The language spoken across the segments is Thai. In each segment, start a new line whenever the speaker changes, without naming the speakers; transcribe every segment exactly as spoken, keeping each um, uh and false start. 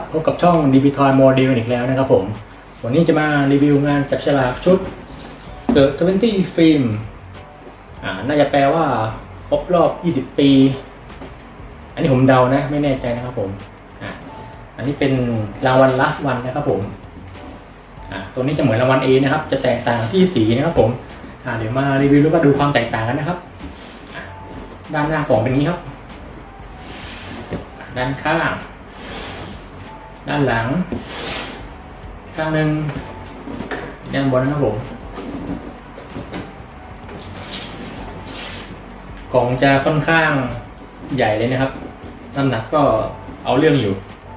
พบกับช่อง ดี พี Toy Model อีกแล้วนะครับผมวันนี้จะมารีวิวงานจับฉลากชุด The ยี่สิบ Film อ่าน่าจะแปลว่าครบรอบยี่สิบปีอันนี้ผมเดานะไม่แน่ใจนะครับผมอ่าอันนี้เป็นรางวัล Last One นะครับผมอ่าตัวนี้จะเหมือนรางวัล A นะครับจะแตกต่างที่สีนะครับผมอ่าเดี๋ยวมารีวิวแล้วก็ดูความแตกต่างกันนะครับด้านหน้ากล่องเป็นนี้ครับด้านข้างด้านหลังข้างหนึ่งด้านบนนะครับผมกล่องจะค่อนข้างใหญ่เลยนะครับน้ำหนักก็เอาเรื่องอยู่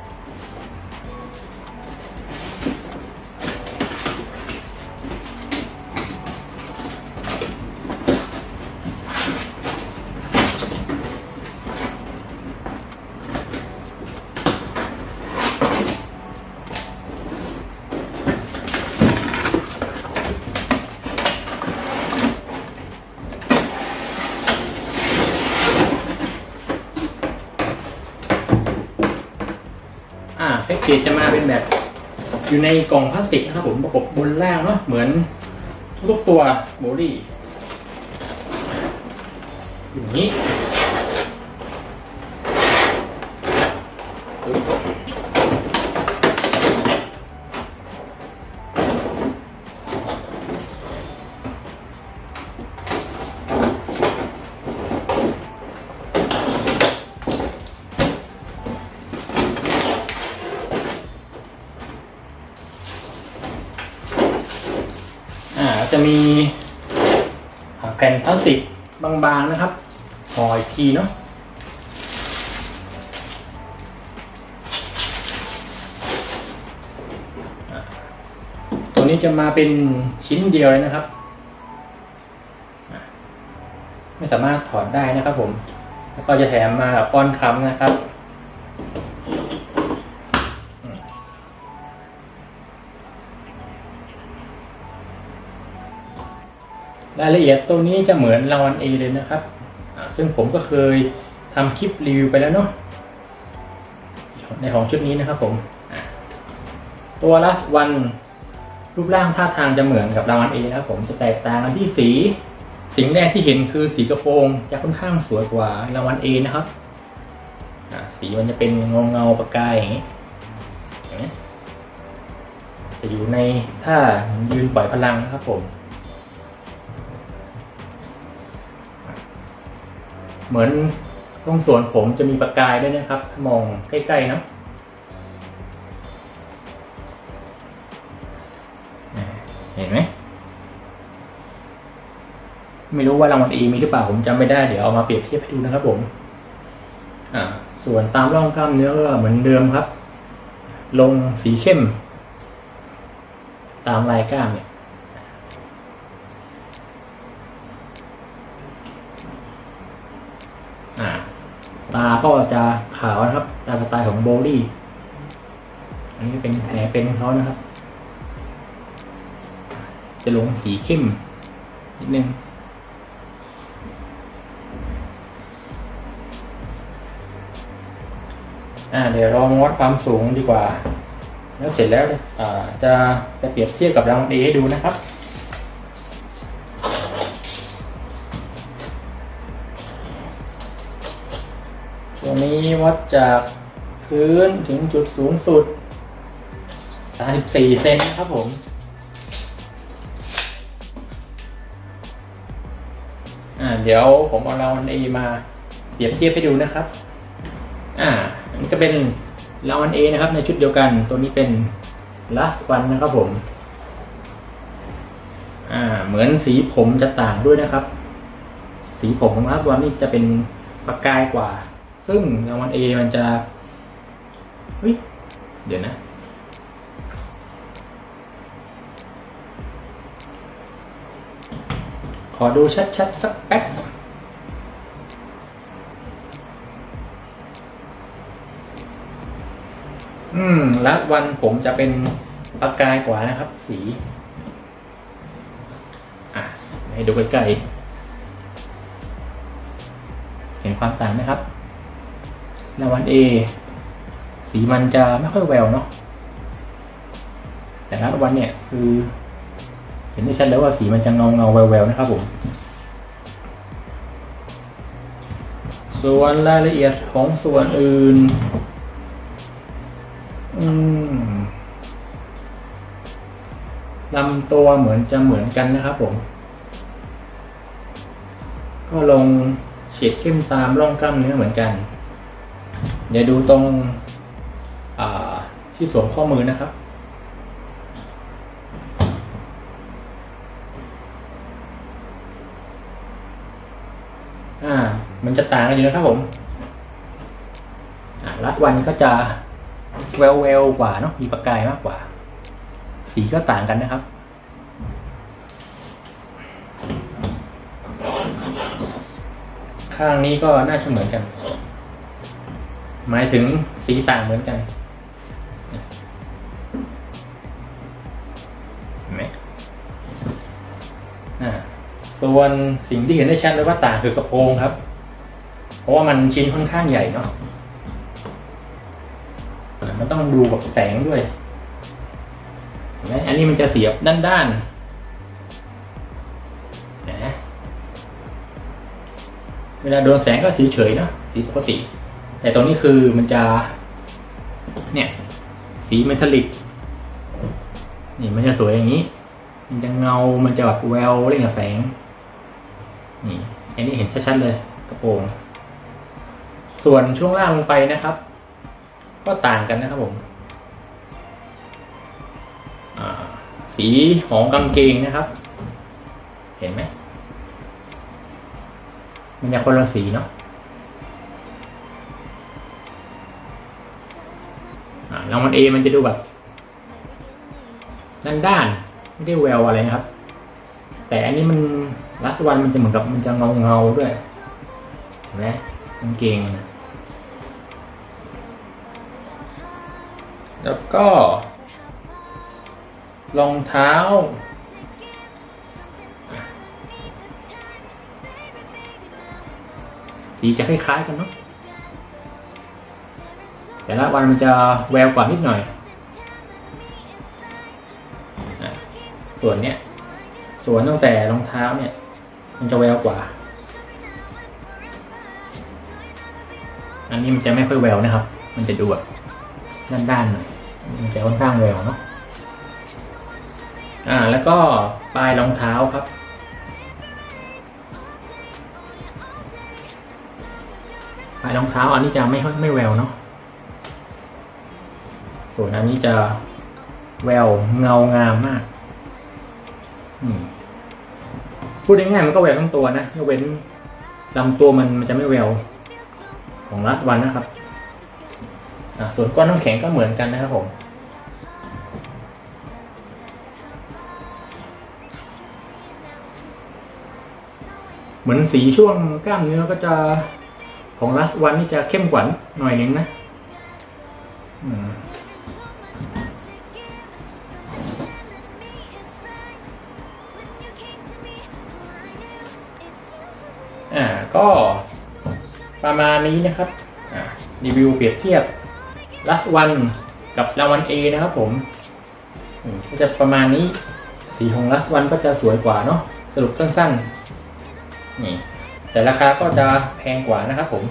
อ่าแพ็กเกจจะมาเป็นแบบอยู่ในกล่องพลาสติกนะครับผมประกบบนล่างเนาะเหมือนทุกตัวโบดี้อย่างนี้จะมีแผ่นพลาสติกบางๆนะครับห่ออีกทีเนาะตัวนี้จะมาเป็นชิ้นเดียวเลยนะครับไม่สามารถถอดได้นะครับผมแล้วก็จะแถมมากับก้อนค้ำนะครับรายละเอียดตัวนี้จะเหมือนรางวัล A เลยนะครับซึ่งผมก็เคยทำคลิปรีวิวไปแล้วเนาะในของชุดนี้นะครับผมตัว Last One รูปร่างท่าทางจะเหมือนกับรางวัล A นะครับผมจะแตกต่างกันที่สีสิ่งแรกที่เห็นคือสีกระโปรงจะค่อนข้างสวยกว่ารางวัล A นะครับสีมันจะเป็นเงาเงาประกายอย่างนี้จะอยู่ในท่ายืนปล่อยพลังนะครับผมเหมือนตรงส่วนผมจะมีประกายด้วยนะครับมองใกล้ๆนะเห็นไหมไม่รู้ว่ารางวัล E มีหรือเปล่าผมจำไม่ได้เดี๋ยวเอามาเปรียบเทียบให้ดูนะครับผมอ่าส่วนตามร่องกล้ามเนื้อก็เหมือนเดิมครับลงสีเข้มตามลายกล้ามเนี่ยตาก็จะขาวนะครับตามสไตล์ของโบลี่อันนี้เป็นแผลเป็นของเขานะครับจะลงสีเข้มนิดนึงอ่าเดี๋ยวลองวัดความสูงดีกว่าแล้วเสร็จแล้วอ่าจะจะเปรียบเทียบกับรางวัล A ให้ดูนะครับตัวนี้วัดจากพื้นถึงจุดสูงสุดสามสิบสี่เซนครับผมอ่าเดี๋ยวผมเอารางวัล A มาเปรียบเทียบให้ดูนะครับอ่าอันนี้ก็เป็นรางวัล A นะครับในชุดเดียวกันตัวนี้เป็น Last One นะครับผมอ่าเหมือนสีผมจะต่างด้วยนะครับสีผมของ Last One นี่จะเป็นประกายกว่าซึ่งรางวัล A มันจะเฮ้ยเดี๋ยวนะขอดูชัดๆสักแป๊บอืมลัดวันผมจะเป็นประกายกว่านะครับสีอ่ะให้ดูใกล้ๆเห็นความต่างไหมครับรางวัล A สีสีมันจะไม่ค่อยแววเนาะแต่รัดวันเนี่ยคือเห็นได้ชัดแล้วว่าสีมันจะเงาเงาแววๆนะครับผมส่วนรายละเอียดของส่วนอื่นอืมลำตัวเหมือนจะเหมือนกันนะครับผมก็ลงเฉดเข้มตามร่องกล้ามเนื้อเหมือนกันเดี๋ยวดูตรงที่สวมข้อมือนะครับอ่ามันจะต่างกันอยู่นะครับผมอ่ารัดวันก็จะแววแววกว่าเนาะมีประกายมากกว่าสีก็ต่างกันนะครับข้างนี้ก็น่าจะเหมือนกันหมายถึงสีต่างเหมือนกันเห็นไหมอ่าส่วนสิ่งที่เห็นได้ชัดเลยว่าต่างคือกระโปรงครับเพราะว่ามันชิ้นค่อนข้างใหญ่เนาะมันต้องดูกับแสงด้วยเห็นไหมอันนี้มันจะเสียบด้านๆนะเวลาโดนแสงก็เฉยๆนะสีปกติแต่ตรงนี้คือมันจะเนี่ยสีเมทัลลิกนี่มันจะสวยอย่างนี้มันจะเงามันจะแบบแววเล่นกับแสงนี่อันนี้เห็นชัดๆเลยกระโปรงส่วนช่วงล่างลงไปนะครับก็ต่างกันนะครับผมสีของกางเกงนะครับเห็นไหมมันจะคนละสีเนาะรางวัลเอมันจะดูแบบด้านๆไม่ได้แววอะไรนะครับแต่อันนี้มันลัสวันมันจะเหมือนกับมันจะเงาเงาด้วยเห็นไหมกางเกงแล้วก็รองเท้าสีจะคล้ายๆกันเนาะแต่ละวันมันจะแววกว่านิดหน่อยส่วนเนี้ยส่วนตั้งแต่รองเท้าเนี่ยมันจะแววกว่าอันนี้มันจะไม่ค่อยแววนะครับมันจะดูแบบด้านๆหน่อยมันจะค่อนข้างแววเนาะอ่าแล้วก็ปลายรองเท้าครับปลายรองเท้าอันนี้จะไม่ไม่แววเนาะส่วนอันนี้จะแววเงางามมากพูดง่ายๆมันก็แววทั้งตัวนะยกเว้นลำตัวมันมันจะไม่แววของรัดวันนะครับส่วนก้อนน้ำแข็งก็เหมือนกันนะครับผมเหมือนสีช่วงกล้ามเนื้อก็จะของรัดวันนี่จะเข้มกว่าหน่อยนึงนะอ่าก็ประมาณนี้นะครับอ่ารีวิวเปรียบเทียบลัสวันกับรางวัล A นะครับผมก็จะประมาณนี้สีของลัสวันก็จะสวยกว่าเนาะสรุปสั้นๆนี่แต่ราคาก็จะแพงกว่านะครับผม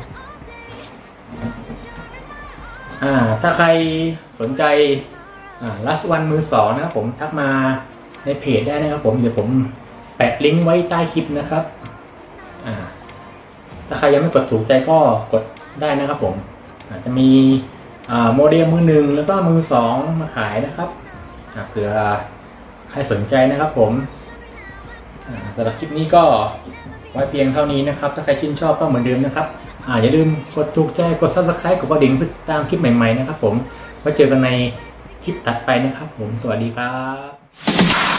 อ่าถ้าใครสนใจอ่าลัสวันมือสองนะครับผมทักมาในเพจได้นะครับผมเดี๋ยวผมแปะลิงก์ไว้ใต้คลิปนะครับอ่าถ้าใครยังไม่กดถูกใจก็กดได้นะครับผมอาจจะมีโมเดลมือหนึ่งแล้วก็มือสองมาขายนะครับเผื่อใครสนใจนะครับผมสำหรับคลิปนี้ก็ไว้เพียงเท่านี้นะครับถ้าใครชื่นชอบก็เหมือนเดิมนะครับอย่าลืมกดถูกใจกดซับสไครป์กดกระดิ่งเพื่อตามคลิปใหม่ๆนะครับผมไว้เจอกันในคลิปถัดไปนะครับผมสวัสดีครับ